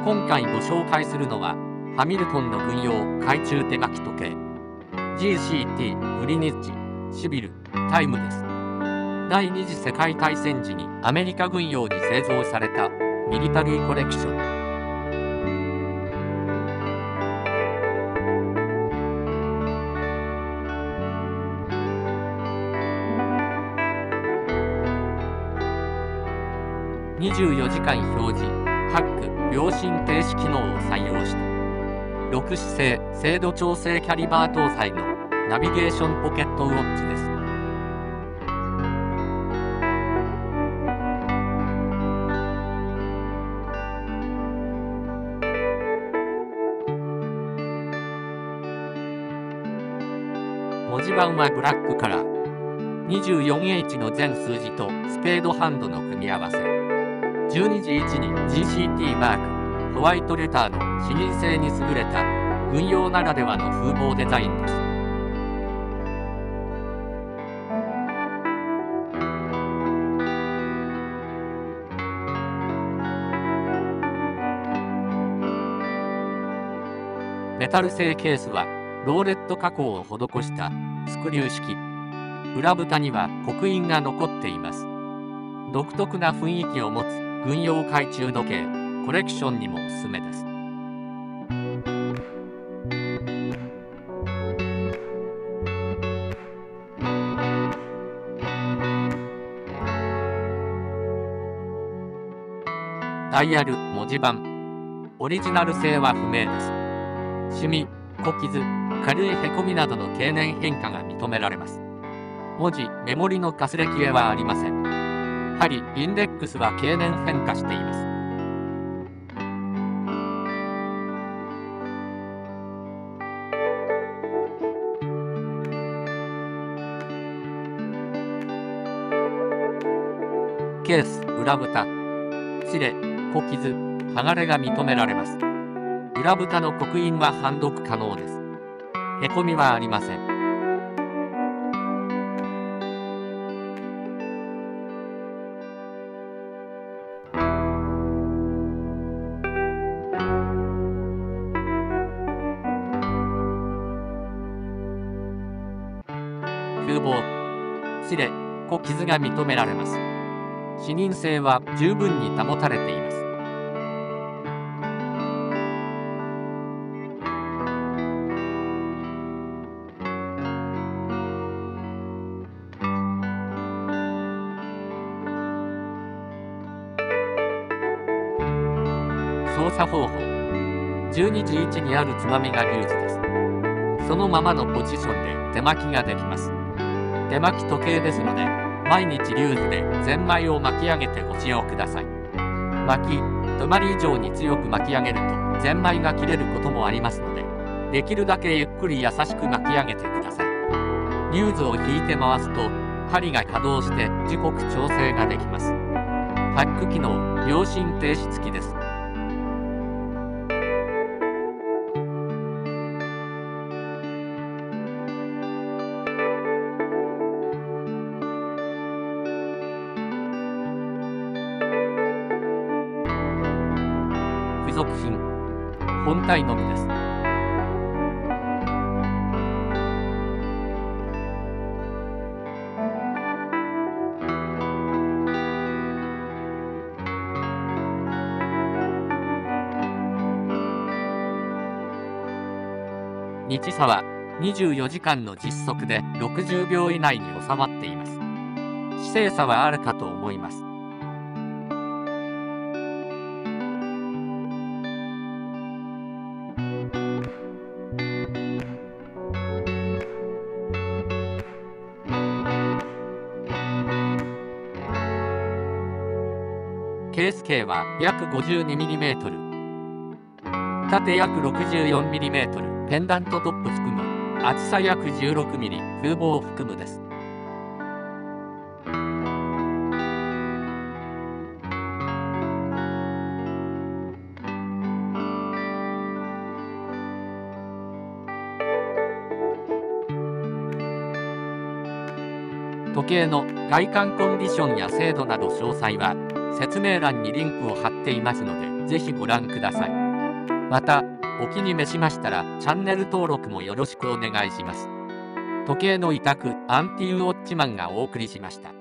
今回ご紹介するのはハミルトンの軍用懐中手書き時計 GCT グリニッジシビルタイムです。第二次世界大戦時にアメリカ軍用に製造されたミリタリーコレクション。24時間表示、ハック、秒針停止機能を採用した6姿勢精度調整キャリバー搭載のナビゲーションポケットウォッチです。文字盤はブラックカラー。24H の全数字とスペードハンドの組み合わせ。12時1に GCT マーク、ホワイトレターの視認性に優れた軍用ならではの風貌デザインです。メタル製ケースはローレット加工を施したスクリュー式。裏蓋には刻印が残っています。独特な雰囲気を持つ軍用懐中時計コレクションにもおすすめです。ダイヤル、文字盤。オリジナル性は不明です。シミ、小傷、軽いへこみなどの経年変化が認められます。文字、メモリのかすれ消えはありません。針、インデックスは経年変化しています。ケース、裏蓋。擦れ、小傷、剥がれが認められます。裏蓋の刻印は判読可能です。へこみはありません。風貌。擦れ、小傷が認められます。視認性は十分に保たれています。操作方法。12時1にあるつまみがリューズです。そのままのポジションで手巻きができます。手巻き時計ですので、毎日リューズでゼンマイを巻き上げてご使用ください。巻き、止まり以上に強く巻き上げるとゼンマイが切れることもありますので、できるだけゆっくり優しく巻き上げてください。リューズを引いて回すと、針が稼働して時刻調整ができます。ハック機能、秒針停止付きです。付属品。本体のみです。日差は24時間の実測で60秒以内に収まっています。視精差はあるかと思います。ケース径は約 52mm、縦約 64mm、ペンダントトップ含む、厚さ約 16mm、風貌を含むです。時計の外観コンディションや精度など詳細は説明欄にリンクを貼っていますので、 ぜひご覧ください。また、お気に召しましたらチャンネル登録もよろしくお願いします。時計の委託アンティウォッチマンがお送りしました。